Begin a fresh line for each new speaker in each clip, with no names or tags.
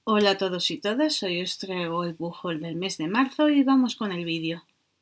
Hola a todos y todas, hoy os traigo el book haul del mes de marzo y vamos con el vídeo.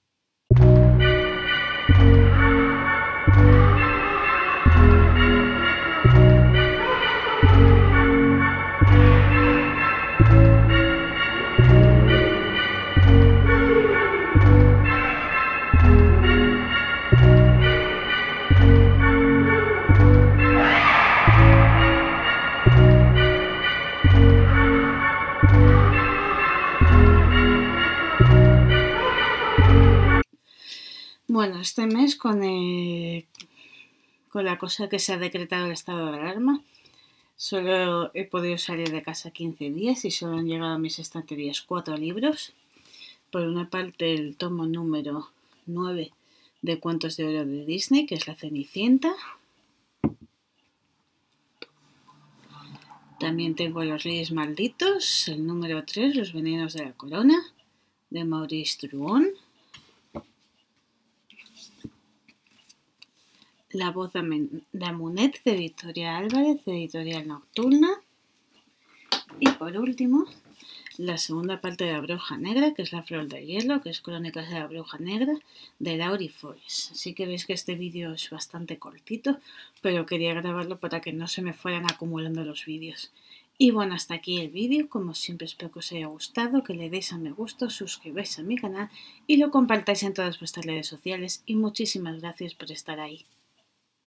Bueno, este mes con la cosa que se ha decretado el estado de alarma, solo he podido salir de casa 15 días y solo han llegado a mis estanterías 4 libros. Por una parte el tomo número 9 de Cuentos de Oro de Disney, que es La Cenicienta. También tengo Los Reyes Malditos, el número 3, Los Venenos de la Corona, de Maurice Druon. La voz de Amunet, de Victoria Álvarez, de Editorial Nocturna. Y por último, la segunda parte de La Bruja Negra, que es La Flor de Hielo, que es Crónicas de la Bruja Negra, de Laurie Foyes. Así que veis que este vídeo es bastante cortito, pero quería grabarlo para que no se me fueran acumulando los vídeos. Y bueno, hasta aquí el vídeo. Como siempre, espero que os haya gustado, que le deis a me gusta, suscribáis a mi canal y lo compartáis en todas vuestras redes sociales. Y muchísimas gracias por estar ahí.